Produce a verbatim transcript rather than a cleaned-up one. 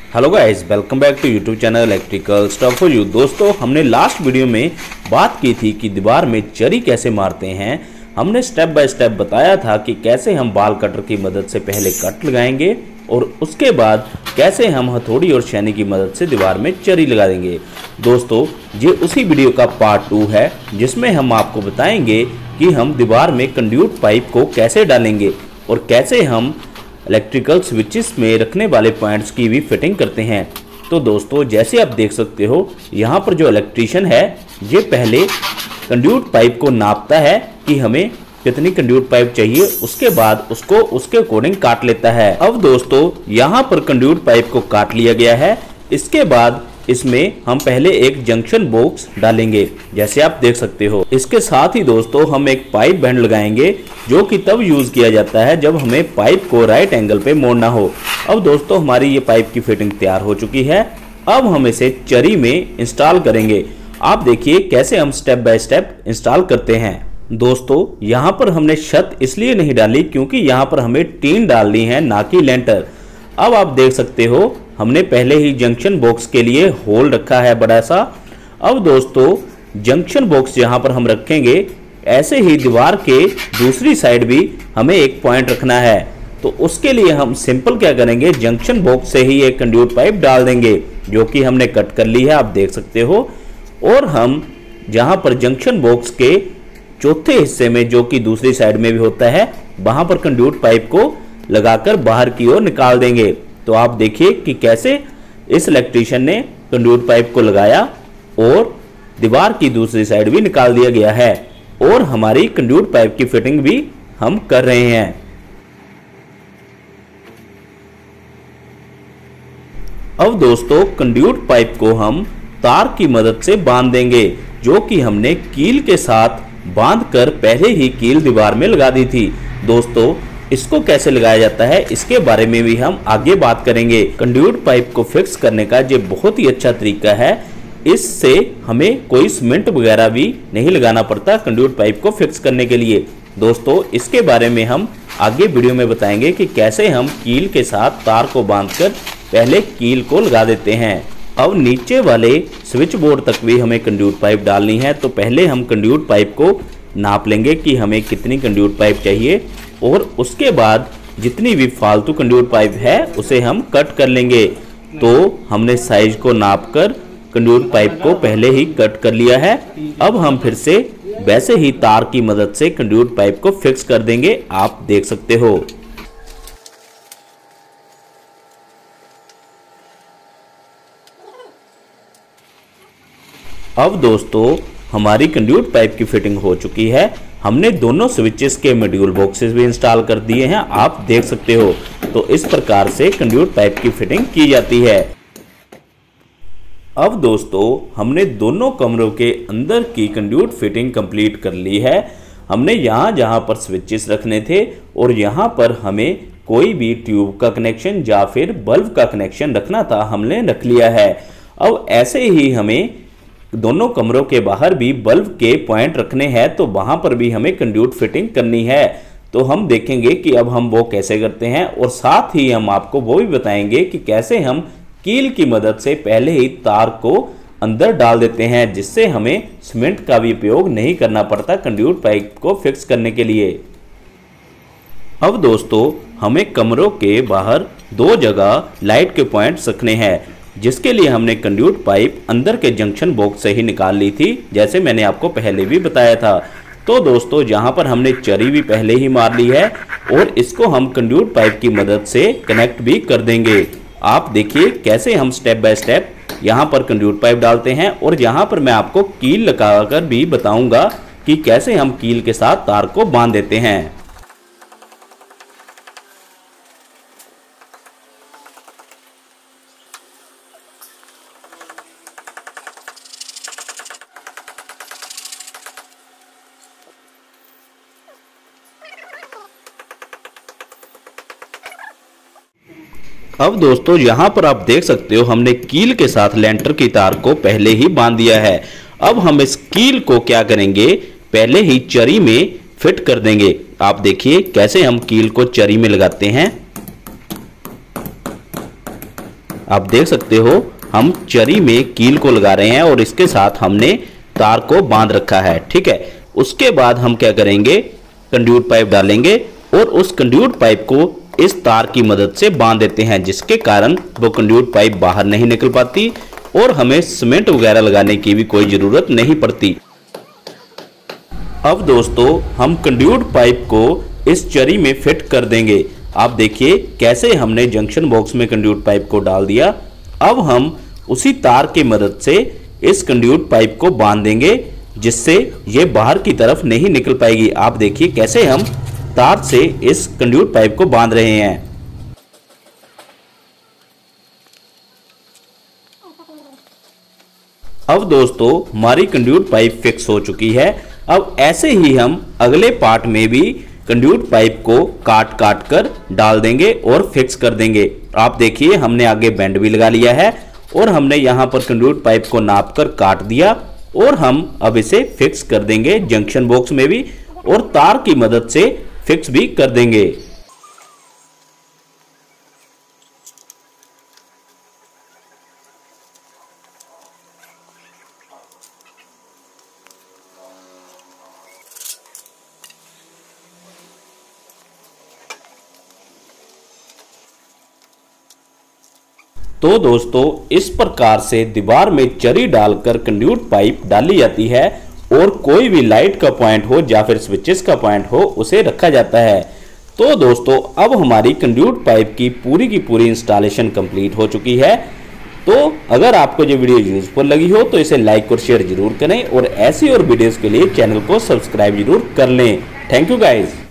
Hello guys, welcome back to YouTube channel electrical stuff for you. दोस्तों, हमने last video में बात की थी कि दीवार में चरी कैसे मारते हैं। हमने स्टेप बाय स्टेप बताया था कि कैसे हम बाल कटर की मदद से पहले कट लगाएंगे और उसके बाद कैसे हम हथौड़ी और छेनी की मदद से दीवार में चरी लगा देंगे। दोस्तों, ये उसी वीडियो का पार्ट टू है जिसमें हम आपको बताएंगे कि हम दीवार में कंड्यूट पाइप को कैसे डालेंगे और कैसे हम इलेक्ट्रिकल स्विचेस में रखने वाले पॉइंट्स की भी फिटिंग करते हैं। तो दोस्तों, जैसे आप देख सकते हो, यहाँ पर जो इलेक्ट्रीशियन है ये पहले कंड्यूट पाइप को नापता है कि हमें कितनी कंड्यूट पाइप चाहिए, उसके बाद उसको उसके अकॉर्डिंग काट लेता है। अब दोस्तों, यहाँ पर कंड्यूट पाइप को काट लिया गया है। इसके बाद इसमें हम पहले एक जंक्शन बॉक्स डालेंगे, जैसे आप देख सकते हो। इसके साथ ही दोस्तों, हम एक पाइप बैंड लगाएंगे जो कि तब यूज किया जाता है जब हमें पाइप को राइट एंगल पे मोड़ना हो। अब दोस्तों, हमारी ये पाइप की फिटिंग तैयार हो चुकी है। अब हम इसे चरी में इंस्टॉल करेंगे। आप देखिए कैसे हम स्टेप बाय स्टेप इंस्टॉल करते हैं। दोस्तों, यहाँ पर हमने छत इसलिए नहीं डाली क्योंकि यहाँ पर हमें टीन डालनी है, ना कि लेंटर। अब आप देख सकते हो, हमने पहले ही जंक्शन बॉक्स के लिए होल रखा है बड़ा सा। अब दोस्तों, जंक्शन बॉक्स यहाँ पर हम रखेंगे, ऐसे ही दीवार के दूसरी साइड भी हमें एक पॉइंट रखना है। तो उसके लिए हम सिंपल क्या करेंगे, जंक्शन बॉक्स से ही एक कंड्यूट पाइप डाल देंगे जो कि हमने कट कर ली है, आप देख सकते हो। और हम जहाँ पर जंक्शन बॉक्स के चौथे हिस्से में, जो कि दूसरी साइड में भी होता है, वहां पर कंड्यूट पाइप को लगाकर बाहर की ओर निकाल देंगे। तो आप देखिए कि कैसे इस इलेक्ट्रीशियन ने कंड्यूट पाइप को लगाया और दीवार की दूसरी साइड भी निकाल दिया गया है और हमारी कंड्यूट पाइप की फिटिंग भी हम कर रहे हैं। अब दोस्तों, कंड्यूट पाइप को हम तार की मदद से बांध देंगे, जो कि हमने कील के साथ बांधकर पहले ही कील दीवार में लगा दी थी। दोस्तों, इसको कैसे लगाया जाता है इसके बारे में भी हम आगे बात करेंगे। कंड्यूट पाइप को फिक्स करने का ये बहुत ही अच्छा तरीका है। इससे हमें कोई सीमेंट वगैरह भी नहीं लगाना पड़ता कंड्यूट पाइप को फिक्स करने के लिए। दोस्तों, इसके बारे में हम आगे वीडियो में बताएंगे कि कैसे हम कील के साथ तार को बांधकर पहले कील को लगा देते हैं। अब नीचे वाले स्विच बोर्ड तक भी हमें कंड्यूट पाइप डालनी है। तो पहले हम कंड्यूट पाइप को नाप लेंगे कि हमें कितनी कंड्यूट पाइप चाहिए और उसके बाद जितनी भी फालतू कंड्यूट पाइप है उसे हम कट कर लेंगे। तो हमने साइज को नापकर कंड्यूट पाइप को पहले ही कट कर लिया है। अब हम फिर से वैसे ही तार की मदद से कंड्यूट पाइप को फिक्स कर देंगे, आप देख सकते हो। अब दोस्तों, हमारी कंड्यूट पाइप की फिटिंग हो चुकी है। हमने दोनों स्विचेस के मॉड्यूल बॉक्सेस भी इंस्टॉल कर दिए हैं, आप देख सकते हो। तो इस प्रकार से कंड्यूट पाइप की फिटिंग की जाती है। अब दोस्तों, हमने दोनों कमरों के अंदर की कंड्यूट फिटिंग कंप्लीट कर ली है। हमने यहाँ जहाँ पर स्विचेस रखने थे और यहाँ पर हमें कोई भी ट्यूब का कनेक्शन या फिर बल्ब का कनेक्शन रखना था, हमने रख लिया है। अब ऐसे ही हमें दोनों कमरों के बाहर भी बल्ब के पॉइंट रखने हैं, तो वहां पर भी हमें कंड्यूट फिटिंग करनी है। तो हम देखेंगे कि अब हम वो कैसे करते हैं और साथ ही हम आपको वो भी बताएंगे कि कैसे हम कील की मदद से पहले ही तार को अंदर डाल देते हैं, जिससे हमें सीमेंट का भी उपयोग नहीं करना पड़ता कंड्यूट पाइप को फिक्स करने के लिए। अब दोस्तों, हमें कमरों के बाहर दो जगह लाइट के पॉइंट्स रखने हैं, जिसके लिए हमने कंड्यूट पाइप अंदर के जंक्शन बॉक्स से ही निकाल ली थी, जैसे मैंने आपको पहले भी बताया था। तो दोस्तों, यहाँ पर हमने चरी भी पहले ही मार ली है और इसको हम कंड्यूट पाइप की मदद से कनेक्ट भी कर देंगे। आप देखिए कैसे हम स्टेप बाय स्टेप यहाँ पर कंड्यूट पाइप डालते हैं और यहाँ पर मैं आपको कील लगाकर भी बताऊंगा कि कैसे हम कील के साथ तार को बांध देते हैं। अब दोस्तों, यहाँ पर आप देख सकते हो, हमने कील के साथ लेंटर की तार को पहले ही बांध दिया है। अब हम इस कील को क्या करेंगे, पहले ही चरी में फिट कर देंगे। आप देखिए कैसे हम कील को चरी में लगाते हैं। आप देख सकते हो हम चरी में कील को लगा रहे हैं और इसके साथ हमने तार को बांध रखा है। ठीक है, उसके बाद हम क्या करेंगे, कंड्यूट पाइप डालेंगे और उस कंड्यूट पाइप को इस तार की मदद से बांध देते हैं, जिसके कारण वो कंड्यूट पाइप बाहर नहीं निकल पाती और हमें सीमेंट वगैरह लगाने की भी कोई ज़रूरत नहीं पड़ती। अब दोस्तों हम कंड्यूट पाइप को इस चरी में फिट कर देंगे। आप देखिए कैसे हमने जंक्शन बॉक्स में कंड्यूट पाइप को डाल दिया। अब हम उसी तार की मदद से इस कंड्यूट पाइप को बांध देंगे, जिससे ये बाहर की तरफ नहीं निकल पाएगी। आप देखिए कैसे हम तार से इस कंड्यूट पाइप को बांध रहे हैं। अब दोस्तों हमारी कंड्यूट पाइप फिक्स हो चुकी है। अब ऐसे ही हम अगले पार्ट में भी कंड्यूट पाइप को काट काट कर डाल देंगे और फिक्स कर देंगे। आप देखिए हमने आगे बेंड भी लगा लिया है और हमने यहाँ पर कंड्यूट पाइप को नाप कर काट दिया और हम अब इसे फिक्स कर देंगे जंक्शन बॉक्स में भी और तार की मदद से फिक्स भी कर देंगे। तो दोस्तों इस प्रकार से दीवार में चरी डालकर कंड्यूट पाइप डाली जाती है और कोई भी लाइट का पॉइंट हो या फिर स्विचेस का पॉइंट हो उसे रखा जाता है। तो दोस्तों अब हमारी कंड्यूट पाइप की पूरी की पूरी इंस्टॉलेशन कंप्लीट हो चुकी है। तो अगर आपको ये वीडियो यूजफुल लगी हो तो इसे लाइक और शेयर जरूर करें और ऐसी और वीडियोस के लिए चैनल को सब्सक्राइब जरूर कर लें। Thank you guys.